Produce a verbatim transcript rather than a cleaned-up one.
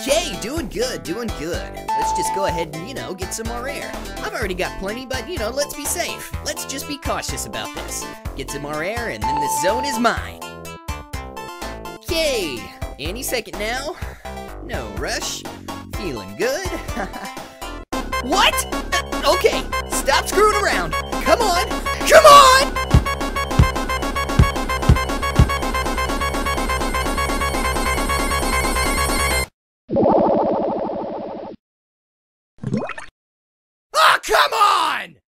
Okay, doing good, doing good. Let's just go ahead and, you know, get some more air. I've already got plenty, but, you know, let's be safe. Let's just be cautious about this. Get some more air, and then the zone is mine. Okay, any second now. No rush. Feeling good. What? Uh, okay, stop screwing around. Come on, come on!